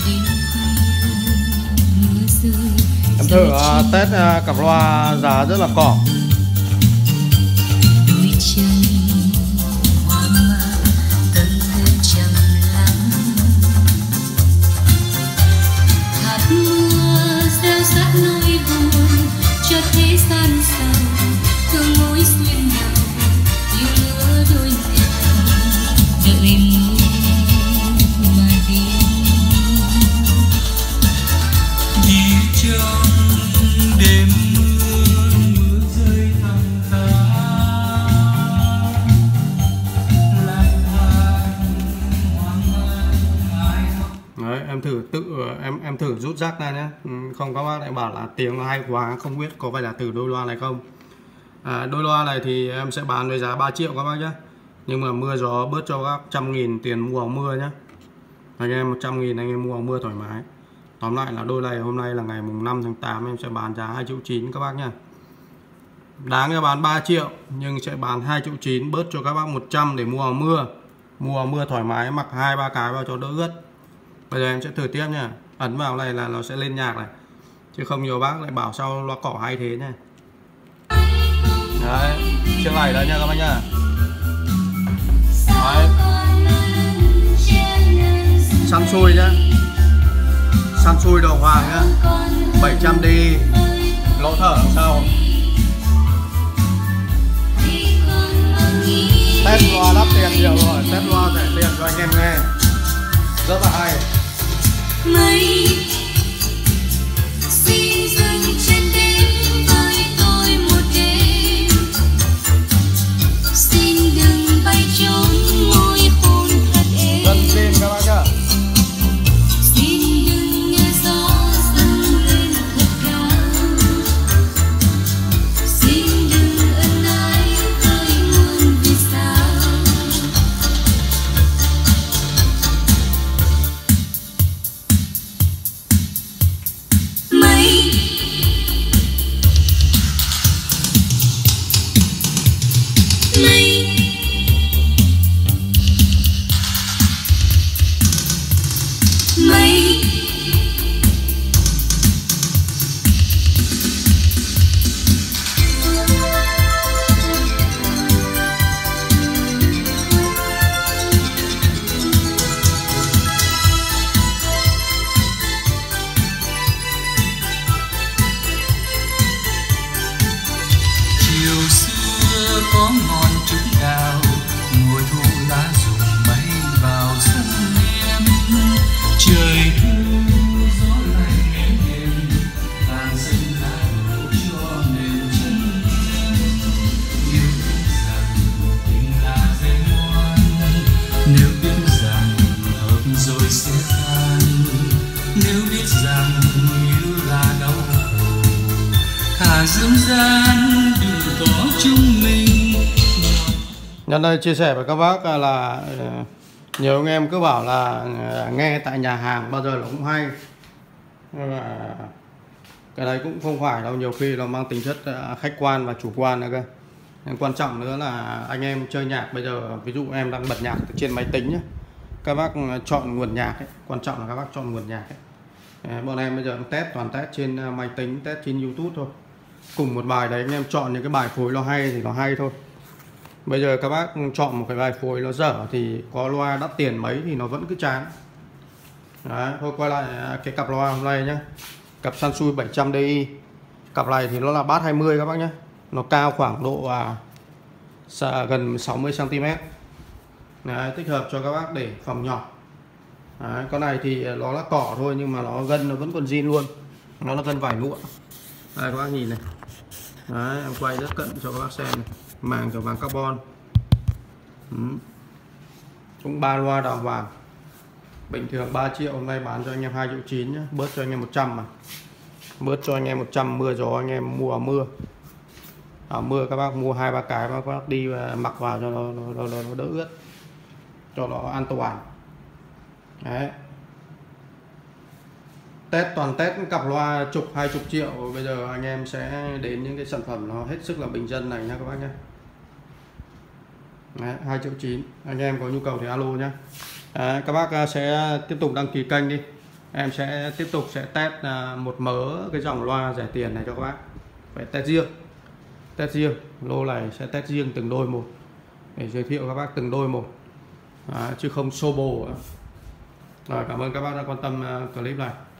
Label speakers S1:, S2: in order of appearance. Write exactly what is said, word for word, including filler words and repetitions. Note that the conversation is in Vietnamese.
S1: Em thử uh, test uh, cặp loa giá rất là cỏ. Em thử tự em em thử rút rác ra nhé, không các bác lại bảo là tiếng hay quá, không biết có phải là từ đôi loa này không. À, đôi loa này thì em sẽ bán với giá ba triệu các bác nhé, nhưng mà mưa gió bớt cho các trăm nghìn tiền mua áo mưa nhé. Anh em một trăm nghìn anh em mua áo mưa thoải mái. Tóm lại là đôi này hôm nay là ngày mùng năm tháng tám em sẽ bán giá hai triệu chín các bác nhé. Đáng cho bán ba triệu nhưng sẽ bán hai triệu chín, bớt cho các bác một trăm để mua áo mưa. Mua áo mưa thoải mái, mặc hai ba cái vào cho đỡ ướt. Bây giờ em sẽ thử tiếp nha. Ấn vào này là nó sẽ lên nhạc này. Chứ không nhiều bác lại bảo sao loa cỏ hay thế nha. Đấy, chiếc này đấy nha các bác nhá. Đấy. Săn xui nhá. Săn xui đầu hoàng nhá. bảy trăm đi. Lỗ thở đằng sau. Test loa đắt tiền nhiều rồi, test loa rẻ tiền cho anh em nghe. Rất là hay. Mây xin dừng trên đêm với tôi một đêm, xin đừng bay trốn môi hôn thật êm. Dân xin các bác nhá. Xin đừng nghe gió dâng lên thật cao, xin đừng ân ái với muôn vì sao.
S2: Có ngọn trúc đào, mùa thu lá rụng bay vào sân em. Trời thu gió lạnh êm đềm, tàn xanh lá đổ cho nền chân em. Nếu biết rằng tình là dây ngoan, nếu biết rằng hợp rồi sẽ tan, nếu biết rằng yêu là đau khổ, thà dương gian đừng có chung mình.
S1: Nhân đây chia sẻ với các bác là nhiều anh em cứ bảo là nghe tại nhà hàng bao giờ là cũng hay. Cái đấy cũng không phải đâu, nhiều khi nó mang tính chất khách quan và chủ quan nữa cơ. Nhưng quan trọng nữa là anh em chơi nhạc bây giờ, ví dụ em đang bật nhạc trên máy tính nhé, các bác chọn nguồn nhạc ấy. Quan trọng là các bác chọn nguồn nhạc ấy. Bọn em bây giờ test toàn test trên máy tính, test trên YouTube thôi. Cùng một bài đấy anh em chọn những cái bài phối nó hay thì nó hay thôi. Bây giờ các bác chọn một cái bài phối nó dở thì có loa đắt tiền mấy thì nó vẫn cứ chán. Đấy, thôi quay lại cái cặp loa hôm nay nhé. Cặp Sansui bảy trăm di. Cặp này thì nó là bass hai mươi các bác nhé. Nó cao khoảng độ à, gần sáu mươi xăng ti mét. Đấy, thích hợp cho các bác để phòng nhỏ. Đấy, con này thì nó là cỏ thôi nhưng mà nó gân nó vẫn còn zin luôn. Nó là gân vải lụa. Đây các bác nhìn này. Đấy, em quay rất cận cho các bác xem này. Màng kiểu vàng carbon. Ừ. Cũng ba loa đào vàng. Bình thường ba triệu, hôm nay bán cho anh em hai triệu chín nhé. Bớt cho anh em một trăm mà. Bớt cho anh em một trăm, mưa gió anh em mua áo mưa. Áo mưa các bác mua hai ba cái các bác đi và mặc vào cho nó, nó, nó, nó đỡ ướt, cho nó an toàn. Đấy. Test toàn test cặp loa chục hai chục triệu. Bây giờ anh em sẽ đến những cái sản phẩm nó hết sức là bình dân này nha các bác nhé. Đấy, hai triệu chín. Anh em có nhu cầu thì alo nhé. Đấy, các bác sẽ tiếp tục đăng ký kênh đi. em sẽ tiếp tục sẽ test một mớ cái dòng loa rẻ tiền này cho các bác, phải test riêng, test riêng lô này sẽ test riêng từng đôi một để giới thiệu các bác từng đôi một, à, chứ không sô bồ. Rồi, cảm ơn các bác đã quan tâm clip này.